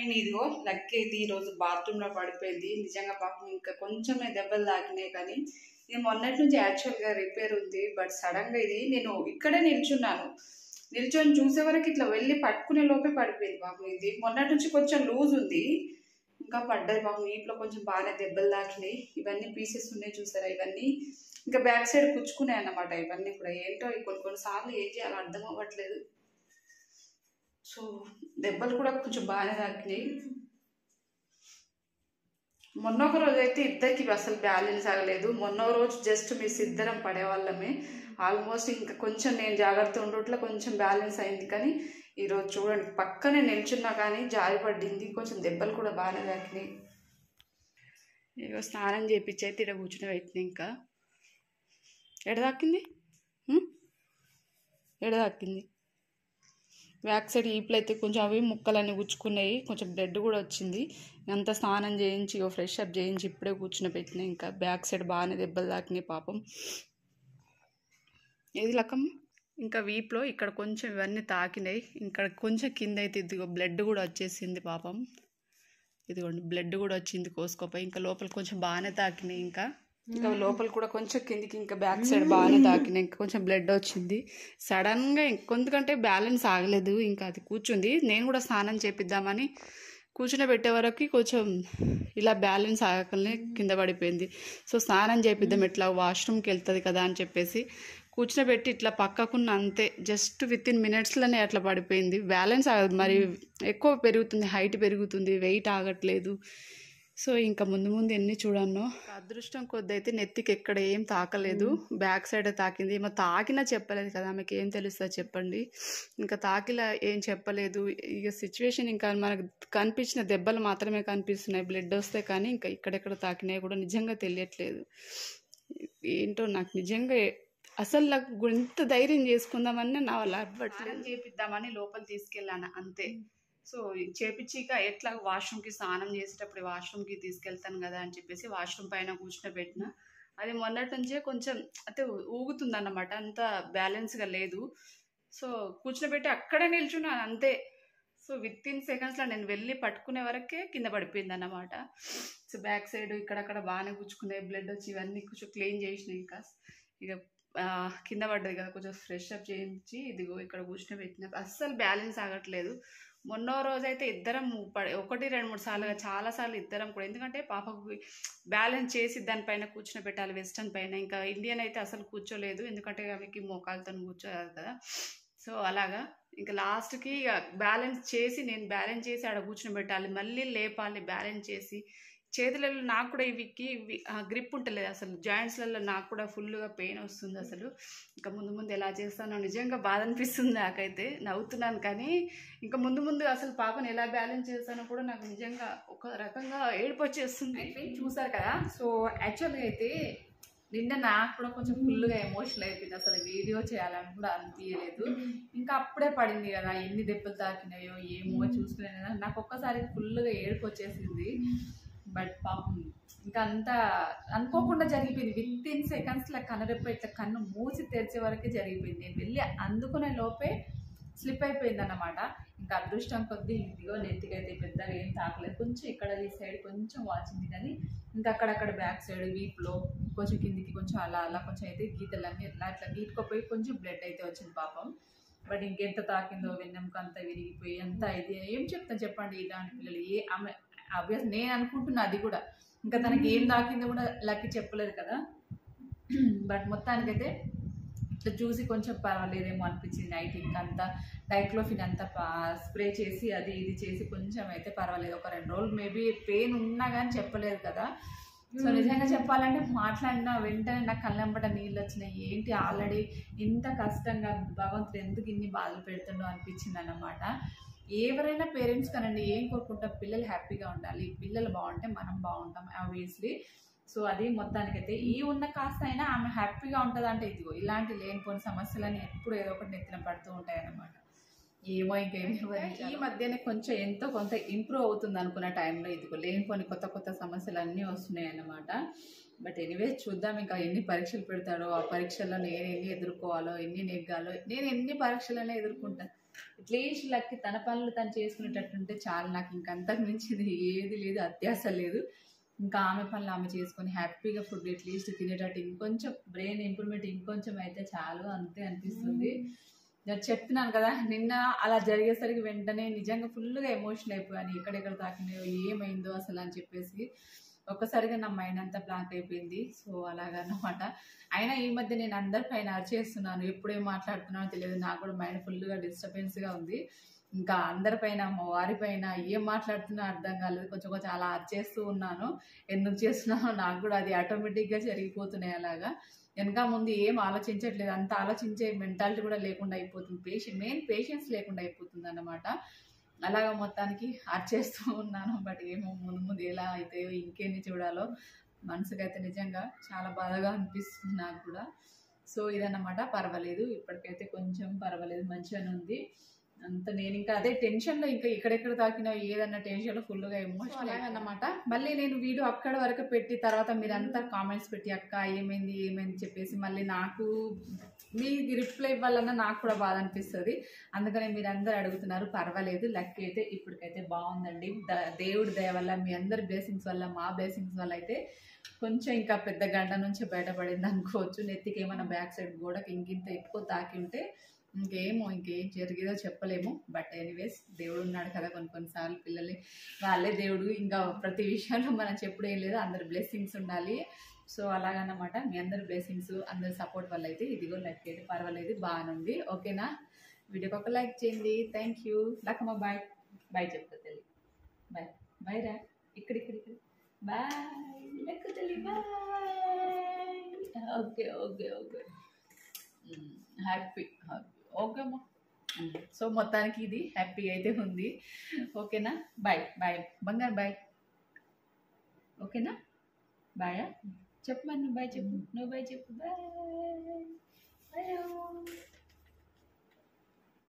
And ఇదిగో lucky అయితే ఈరోజు బాత్రూంలో పడిపోయింది. నిజంగా పాపం ఇంకా కొంచెమే దెబ్బలు తాకినాయి. కానీ ఇది మొన్నటి నుంచి యాక్చువల్గా రిపేర్ ఉంది. బట్ సడన్గా ఇది నేను ఇక్కడే నిల్చొని చూసే వరకు ఇట్లా వెళ్ళి పట్టుకునే లోపే పడిపోయింది పాపం. ఇది మొన్నటి నుంచి కొంచెం లూజ్ ఉంది, ఇంకా పడ్డది పాపం. వీపులో కొంచెం బాగానే దెబ్బలు తాకినాయి. ఇవన్నీ పీసెస్ ఉన్నాయి చూసారా, ఇవన్నీ ఇంకా బ్యాక్ సైడ్ కుచ్చుకున్నాయి అన్నమాట. ఇవన్నీ కూడా ఏంటో కొన్నిసార్లు ఏం చేయాలో అర్థం అవ్వట్లేదు. సో దెబ్బలు కూడా కొంచెం బాగానే తాకినాయి. మొన్న ఒక రోజు అయితే ఇద్దరికి అసలు బ్యాలెన్స్ ఆగలేదు. మొన్న రోజు జస్ట్ మిస్ ఇద్దరం పడేవాళ్ళమే. ఆల్మోస్ట్ ఇంకా కొంచెం నేను జాగ్రత్త ఉండట్లో కొంచెం బ్యాలెన్స్ అయింది. కానీ ఈరోజు చూడండి పక్కనే నిల్చున్నా కానీ జారి పడింది. కొంచెం దెబ్బలు కూడా బాగానే తాకినాయి. ఇగో స్నానం చేయించి అయితే ఇక్కడ కూర్చుని పెట్టినాయి. ఇంకా ఎడదాకింది ఎడదాకింది బ్యాక్ సైడ్ ఈపులు అయితే కొంచెం అవి ముక్కలన్నీ గుచ్చుకున్నాయి. కొంచెం బ్లడ్ కూడా వచ్చింది. అంతా స్నానం చేయించి ఫ్రెష్ అప్ చేయించి ఇప్పుడే కూర్చుని పెట్టినాయి. ఇంకా బ్యాక్ సైడ్ బాగానే దెబ్బలు తాకినాయి పాపం. ఏది లక్కమ్మ ఇంకా వీపులో ఇక్కడ కొంచెం ఇవన్నీ తాకినాయి. ఇక్కడ కొంచెం కింద అయితే ఇదిగో బ్లడ్ కూడా వచ్చేసింది పాపం. ఇదిగోండి బ్లడ్ కూడా వచ్చింది కోసుకోపోయి. ఇంకా లోపల కొంచెం బాగానే తాకినాయి. ఇంకా లోపల కూడా కొంచెం కిందికి ఇంకా బ్యాక్ సైడ్ బాగానే తాకినాయి. ఇంకా కొంచెం బ్లడ్ వచ్చింది. సడన్గా ఇంకొందుకంటే బ్యాలెన్స్ ఆగలేదు. ఇంకా అది కూర్చుంది. నేను కూడా స్నానం చేపిద్దామని కూర్చుని పెట్టే వరకు కొంచెం ఇలా బ్యాలెన్స్ ఆగకనే కింద పడిపోయింది. సో స్నానం చేపిద్దాం ఎట్లా వాష్రూమ్కి వెళ్తుంది కదా అని చెప్పేసి కూర్చుని పెట్టి ఇట్లా పక్కకున్న అంతే జస్ట్ వితిన్ మినిట్స్లోనే అట్లా పడిపోయింది. బ్యాలెన్స్ ఆగదు, మరి ఎక్కువ పెరుగుతుంది, హైట్ పెరుగుతుంది, వెయిట్ ఆగట్లేదు. సో ఇంకా ముందు ముందు ఎన్ని చూడన్నో. అదృష్టం కొద్ది అయితే నెత్తికి ఎక్కడ ఏం తాకలేదు, బ్యాక్ సైడ్ తాకింది. ఏమో తాకినా చెప్పలేదు కదా, ఆమెకి ఏం తెలుస్తుంది చెప్పండి. ఇంకా తాకిలా ఏం చెప్పలేదు. ఇక సిచ్యువేషన్ ఇంకా మనకు కనిపించిన దెబ్బలు మాత్రమే కనిపిస్తున్నాయి. బ్లడ్ వస్తే కానీ ఇంకా ఇక్కడెక్కడ తాకినాయి కూడా నిజంగా తెలియట్లేదు. ఏంటో నాకు నిజంగా అసలు నాకు ఎంత ధైర్యం చేసుకుందామని నా వల్ల అవ్వట్లేదు. చేపిద్దామని లోపల తీసుకెళ్ళాను అంతే. సో చేపించిక ఎట్లా వాష్రూమ్కి స్నానం చేసేటప్పుడు వాష్రూమ్కి తీసుకెళ్తాను కదా అని చెప్పేసి వాష్రూమ్ పైన కూర్చుని పెట్టిన. అది మొన్నటి నుంచే కొంచెం అయితే ఊగుతుంది అన్నమాట, అంత బ్యాలెన్స్గా లేదు. సో కూర్చుని అక్కడే నిల్చున్నాను అంతే. సో వితిన్ సెకండ్స్లో నేను వెళ్ళి పట్టుకునే వరకే కింద పడిపోయింది అన్నమాట. సో బ్యాక్ సైడ్ ఇక్కడక్కడ బాగానే కూర్చుకున్నాయి, బ్లడ్ వచ్చి ఇవన్నీ కొంచెం క్లీన్ చేసినాయి. ఇంకా ఇక కింద పడ్డది కదా, కొంచెం ఫ్రెష్ అప్ చేయించి ఇదిగో ఇక్కడ కూర్చుని పెట్టిన. అస్సలు బ్యాలెన్స్ ఆగట్లేదు. మొన్న రోజైతే ఇద్దరం 1-2-3 సార్లుగా చాలాసార్లు ఇద్దరం కూడా, ఎందుకంటే పాపకు బ్యాలెన్స్ చేసి దానిపైన కూర్చుని పెట్టాలి వెస్టర్న్ పైన. ఇంకా ఇండియన్ అయితే అసలు కూర్చోలేదు, ఎందుకంటే ఆమెకి మోకాలతో కూర్చోదు కదా. సో అలాగా ఇంకా లాస్ట్కి ఇక బ్యాలెన్స్ చేసి నేను బ్యాలెన్స్ చేసి ఆడ కూర్చుని పెట్టాలి, మళ్ళీ లేపాలి బ్యాలెన్స్ చేసి. చేతులలో నాకు కూడా ఇవి గ్రిప్ ఉంటలేదు అసలు, జాయింట్స్లలో నాకు కూడా ఫుల్గా పెయిన్ వస్తుంది అసలు. ఇంకా ముందు ముందు ఎలా చేస్తానో నిజంగా బాధ అనిపిస్తుంది నాకైతే. నవ్వుతున్నాను కానీ ఇంకా ముందు అసలు పాపను ఎలా బ్యాలెన్స్ చేస్తానో కూడా నాకు నిజంగా ఒక రకంగా ఏడుపు వచ్చేస్తుంది. చూసారు కదా. సో యాక్చువల్గా అయితే నిన్న నాకు కూడా కొంచెం ఫుల్గా ఎమోషనల్ అయిపోయింది. అసలు వీడియో చేయాలని కూడా అనిపించలేదు. ఇంకా అప్పుడే పడింది కదా, ఎన్ని దెబ్బలు తాకినాయో ఏమో చూసుకునే నాకు ఒక్కసారి ఫుల్గా ఏడుపు వచ్చేసింది. బట్ పాపం ఇంకా అంతా అనుకోకుండా జరిగిపోయింది. వితిన్ సెకండ్స్లో కనురెప్ప ఇట్లా కన్ను మూసి తెరిచే వరకే జరిగిపోయింది. నేను వెళ్ళి అందుకునే లోపే స్లిప్ అయిపోయింది అన్నమాట. ఇంకా అదృష్టం కొద్దీ ఇదిగో నెత్తికైతే పెద్దగా ఏం తాకలేదు. కొంచెం ఇక్కడ ఈ సైడ్ కొంచెం వాచింది కానీ ఇంకా అక్కడక్కడ బ్యాక్ సైడ్ వీపులో కొంచెం కిందికి కొంచెం అలా కొంచెం అయితే గీతలన్నీ ఇట్లా గీటుకోపోయి కొంచెం బ్లడ్ అయితే వచ్చింది పాపం. బట్ ఇంకెంత తాకిందో వెన్నెముక అంతా విరిగిపోయి అంతా ఇది ఏం చెప్తాను చెప్పండి. ఇలాంటి పిల్లలు ఆమె ఆబ్వియస్ నేను అనుకుంటున్నా అది కూడా, ఇంకా తనకి ఏం తాకిందో కూడా లక్కీ చెప్పలేదు కదా. బట్ మొత్తానికైతే ఇట్లా చూసి కొంచెం పర్వాలేదేమో అనిపించింది. నైట్ ఇంకంతా డైక్లోఫిన్ అంతా స్ప్రే చేసి అది ఇది చేసి కొంచెం అయితే పర్వాలేదు. ఒక 2 రోజులు మేబీ పెయిన్ ఉన్నా కానీ చెప్పలేదు కదా. సో నిజంగా చెప్పాలంటే మాట్లాడిన వెంటనే నాకు కళ్ళెంబట నీళ్ళు వచ్చినాయి. ఏంటి ఆల్రెడీ ఇంత కష్టంగా భగవంతుడు ఎందుకు ఇన్ని బాధలు పెడుతుండో అనిపించింది అన్నమాట. ఎవరైనా పేరెంట్స్ కనండి ఏం కోరుకుంటాం, పిల్లలు హ్యాపీగా ఉండాలి, పిల్లలు బాగుంటే మనం బాగుంటాం ఆబ్వియస్లీ. సో అది మొత్తానికైతే ఈ ఉన్న కాస్త అయినా ఆమె హ్యాపీగా ఉంటుంది అంటే ఇదిగో ఇలాంటి లేనిపోని సమస్యలని ఎప్పుడు ఏదో ఒకటి నెత్తిన పడుతూ ఉంటాయి అన్నమాట. ఏమో ఇంకేం ఈ మధ్యనే కొంచెం ఎంతో కొంత ఇంప్రూవ్ అవుతుంది అనుకున్న టైంలో ఇదిగో లేనిపోని కొత్త సమస్యలు అన్నీ వస్తున్నాయి అన్నమాట. బట్ ఎనీవేస్ చూద్దాం ఇంకా ఎన్ని పరీక్షలు పెడతాడో, ఆ పరీక్షల్లో నేను ఎన్ని ఎదుర్కోవాలో, ఎన్ని నెగ్గాలో. నేను ఎన్ని పరీక్షలనే ఎదుర్కొంటాను, అట్లీస్ట్ లక్కి తన పనులు తను చేసుకునేటట్టుంటే చాలు. నాకు ఇంకంతకు మించింది ఏది లేదు, అత్యాస లేదు. ఇంకా ఆమె పనులు ఆమె చేసుకొని హ్యాపీగా ఫుడ్ అట్లీస్ట్ తినేటట్టు ఇంకొంచెం బ్రెయిన్ ఇంప్రూవ్మెంట్ ఇంకొంచెం అయితే చాలు, అంతే అనిపిస్తుంది. నేను చెప్తున్నాను కదా, నిన్న అలా జరిగేసరికి వెంటనే నిజంగా ఫుల్గా ఎమోషనల్ అయిపోయాను. ఎక్కడెక్కడ తాకినాయో ఏమైందో అసలు అని చెప్పేసి ఒక్కసారిగా నా మైండ్ అంతా బ్లాంక్ అయిపోయింది. సో అలాగన్నమాట. అయినా ఈ మధ్య నేను అందరి పైన అరిచేస్తున్నాను, ఎప్పుడేం మాట్లాడుతున్నానో తెలియదు. నాకు కూడా మైండ్ ఫుల్గా డిస్టర్బెన్స్గా ఉంది. ఇంకా అందరిపైన, మా వారిపైన ఏం మాట్లాడుతున్నా అర్థం కాలేదు. కొంచెం కొంచెం అలా అరిచేస్తూ ఉన్నాను. ఎందుకు చేస్తున్నానో నాకు కూడా అది ఆటోమేటిక్గా జరిగిపోతున్నాయి అలాగా. వెనక ముందు ఏం ఆలోచించట్లేదు, అంత ఆలోచించే మెంటాలిటీ కూడా లేకుండా అయిపోతుంది. మెయిన్ పేషెన్స్ లేకుండా అయిపోతుంది అన్నమాట. అలాగా మొత్తానికి అరిచేస్తూ ఉన్నాను. బట్ ఏమో ముందు ముందు ఎలా అయితే ఇంకేంది చూడాలో, మనసుకైతే నిజంగా చాలా బాధగా అనిపిస్తుంది నాకు కూడా. సో ఇదన్నమాట. పర్వాలేదు, ఇప్పటికైతే కొంచెం పర్వాలేదు, మంచిగానే ఉంది. అంత నేను ఇంకా అదే టెన్షన్లో, ఇంకా ఎక్కడెక్కడ తాకినా ఏదన్నా టెన్షన్లో ఫుల్గా ఎమోషనల్ అన్నమాట. మళ్ళీ నేను వీడియో అక్కడ వరకు పెట్టి తర్వాత మీరంతా కామెంట్స్ పెట్టి అక్క ఏమైంది ఏమైంది చెప్పేసి మళ్ళీ నాకు మీ రిప్లై ఇవ్వాలన్నా నాకు కూడా బాధ అనిపిస్తుంది. అందుకని మీరందరూ అడుగుతున్నారు. పర్వాలేదు, లక్కీ అయితే ఇప్పటికైతే బాగుందండి. దేవుడి దయ వల్ల, మీ అందరి బ్లెస్సింగ్స్ వల్ల, మా బ్లెస్సింగ్స్ వల్ల అయితే కొంచెం ఇంకా పెద్ద గంట నుంచి బయటపడింది అనుకోవచ్చు. నెత్తికి ఏమైనా బ్యాక్ సైడ్ గోడకి ఇంకింత ఎక్కువ తాకి ఉంటే ఇంకేం జరిగేదో చెప్పలేము. బట్ ఎనీవేస్ దేవుడు ఉన్నాడు కదా, కొన్నిసార్లు పిల్లల్ని వాళ్ళే దేవుడు. ఇంకా ప్రతి విషయంలో మనం చెప్పుడు ఏం లేదు, అందరి బ్లెస్సింగ్స్ ఉండాలి. సో అలాగన్నమాట. మీ అందరి బ్లెస్సింగ్స్, అందరి సపోర్ట్ వల్ల అయితే ఇదిగో లైక్ అయితే పర్వాలేదు, బాగానుంది. ఓకేనా? వీడియోకి ఒక లైక్ చేయండి. Thank you. Lakkamma bye bye చెప్తా తల్లి. బాయ్ బాయ్ రా. ఇక్కడ బాయ్ లెక్క తల్లి bye. Okay okay okay happy okay అమ్మా. సో మొత్తానికి ఇది హ్యాపీగా అయితే ఉంది. ఓకేనా? బాయ్ బాయ్ బంగారు బాయ్. ఓకేనా? బాయ్ చెప్పు మరి, నువ్వు బాయ్ చెప్పు, నువ్వు బాయ్ చెప్పు, బాయ్.